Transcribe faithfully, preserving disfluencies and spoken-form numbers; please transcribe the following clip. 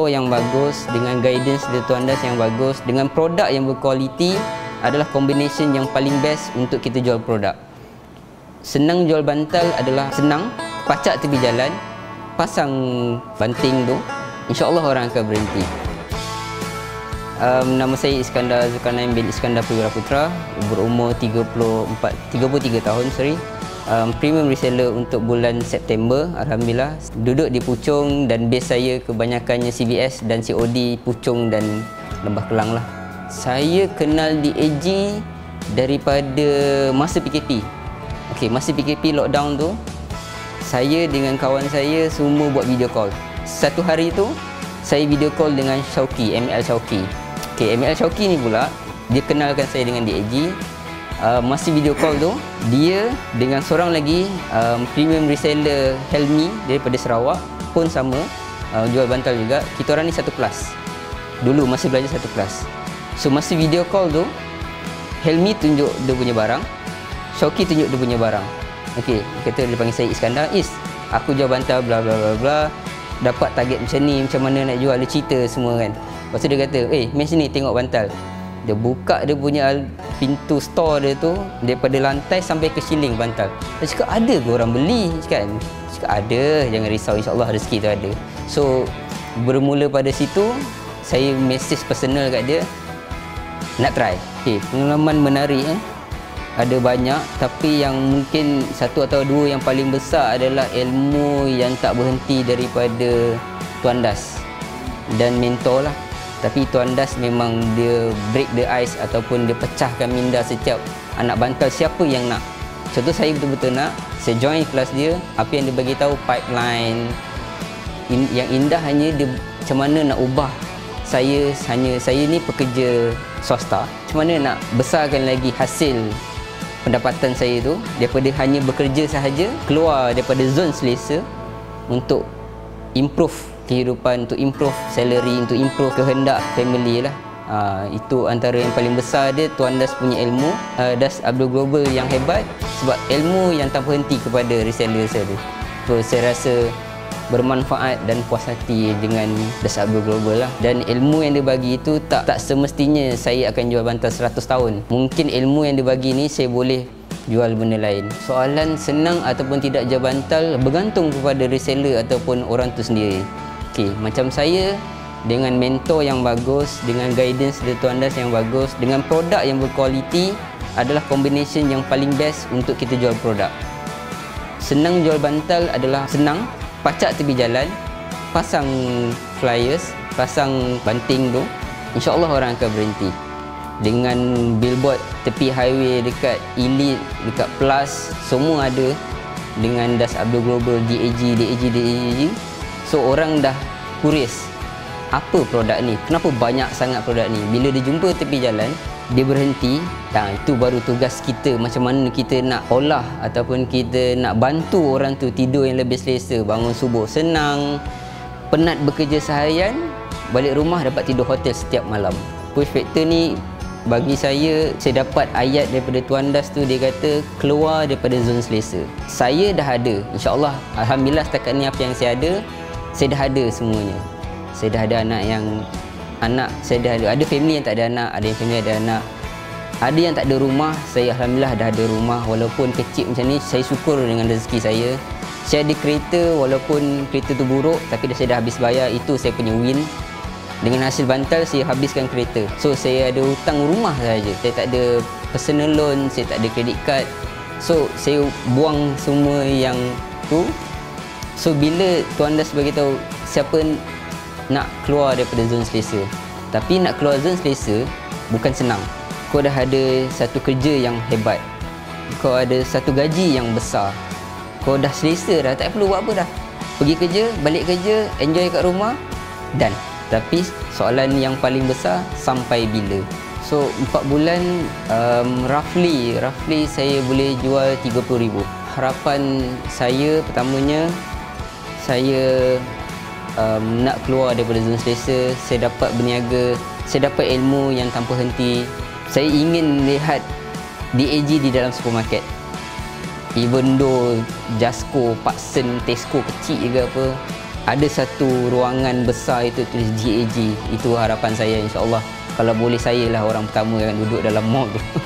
mentor yang bagus, dengan guidance dari tuan das yang bagus, dengan produk yang berkualiti adalah combination yang paling best untuk kita jual produk. Senang jual bantal adalah senang, pacak tepi jalan, pasang banting tu, insya-Allah orang akan berhenti. Um, nama saya Iskandar Zulkarnain bin Iskandar Putra, berumur tiga puluh empat, tiga puluh tiga tahun, sorry. Um, premium reseller untuk bulan September, alhamdulillah. Duduk di Puchong dan base saya kebanyakannya C B S dan C O D Puchong dan Lembah Kelang lah. Saya kenal D A G daripada masa P K P. Okey, masa P K P lockdown tu, saya dengan kawan saya semua buat video call. Satu hari tu saya video call dengan Syauki, M L Syauki. Okey, M L Syauki ni pula dia kenalkan saya dengan D A G. Uh, masa video call tu, dia dengan seorang lagi um, premium reseller Helmi daripada Sarawak pun sama, uh, jual bantal juga. Kita orang ni satu kelas. Dulu masih belajar satu kelas. So masa video call tu, Helmi tunjuk dia punya barang, Syauki tunjuk dia punya barang. Okey, dia kata, dia panggil saya Iskandar, "Is, aku jual bantal bla bla bla bla. Dapat target macam ni, macam mana nak jual?" Dia cerita semua kan. Lepas tu dia kata, "Eh, mari sini tengok bantal." Dia buka dia punya pintu store dia tu, daripada lantai sampai ke siling bantal. Dia cakap, "Ada ke orang beli?" Kan? Dia cakap, "Ada, jangan risau, insya-Allah rezeki tu ada." So bermula pada situ, saya message personal kat dia, nak try. Okay, pengalaman menarik eh. Ada banyak, tapi yang mungkin satu atau dua yang paling besar adalah ilmu yang tak berhenti daripada tuan das dan mentor lah. Tapi tuan das memang dia break the ice ataupun dia pecahkan minda setiap anak bantal siapa yang nak. Contoh saya betul-betul nak, saya join kelas dia, apa yang dia bagi tahu pipeline. In, yang indah hanya dia macam mana nak ubah saya, hanya saya ni pekerja swasta, macam mana nak besarkan lagi hasil pendapatan saya tu daripada hanya bekerja sahaja, keluar daripada zon selesa untuk improve kehidupan, untuk improve salary, untuk improve kehendak family lah. Uh, itu antara yang paling besar dia. Tuan das punya ilmu, uh, das Abdul Global yang hebat sebab ilmu yang tak berhenti kepada reseller saya tu. So saya rasa bermanfaat dan puas hati dengan das Abdul Global lah. Dan ilmu yang dia bagi itu tak tak semestinya saya akan jual bantal seratus tahun. Mungkin ilmu yang dia bagi ni saya boleh jual benda lain. Soalan senang ataupun tidak jual bantal bergantung kepada reseller ataupun orang tu sendiri. Okey, macam saya dengan mentor yang bagus, dengan guidance dari tuan das yang bagus, dengan produk yang berkualiti adalah combination yang paling best untuk kita jual produk. Senang jual bantal adalah senang, pacak tepi jalan, pasang flyers, pasang banting tu, insya-Allah orang akan berhenti. Dengan billboard tepi highway dekat Elite, dekat Plus, semua ada dengan das Abdul Global, D A G, D A G, D A G. So orang dah curious, apa produk ni? Kenapa banyak sangat produk ni? Bila dia jumpa tepi jalan, dia berhenti. Nah, itu baru tugas kita, macam mana kita nak olah ataupun kita nak bantu orang tu tidur yang lebih selesa, bangun subuh senang, penat bekerja seharian, balik rumah dapat tidur hotel setiap malam. Push factor ni bagi saya, saya dapat ayat daripada tuan das tu, dia kata keluar daripada zon selesa. Saya dah ada, insya-Allah, alhamdulillah setakat ni apa yang saya ada, saya dah ada semuanya. Saya dah ada anak yang anak saya dah ada, ada family yang tak ada anak, ada yang family ada anak. Ada yang tak ada rumah, saya alhamdulillah dah ada rumah. Walaupun kecil macam ni, saya syukur dengan rezeki saya. Saya ada kereta, walaupun kereta tu buruk, tapi dah saya dah habis bayar, itu saya punya win. Dengan hasil bantal, saya habiskan kereta. So, saya ada hutang rumah saja. Saya tak ada personal loan, saya tak ada credit card. So, saya buang semua yang tu. So, bila tuan das beritahu siapa nak keluar daripada zon selesa. Tapi nak keluar zon selesa bukan senang. Kau dah ada satu kerja yang hebat, kau ada satu gaji yang besar, kau dah selesa dah, tak perlu buat apa dah. Pergi kerja, balik kerja, enjoy kat rumah, dan tapi soalan yang paling besar, sampai bila? So empat bulan, um, roughly roughly saya boleh jual tiga puluh ribu. Harapan saya pertamanya, saya um, nak keluar daripada zon selesa, saya dapat berniaga, saya dapat ilmu yang tanpa henti. Saya ingin lihat D A G di dalam supermarket. Even though Jasco, Paksen, Tesco kecil ke apa, ada satu ruangan besar itu tulis G A G. Itu harapan saya, insya-Allah. Kalau boleh, saya lah orang pertama yang duduk dalam mall tu.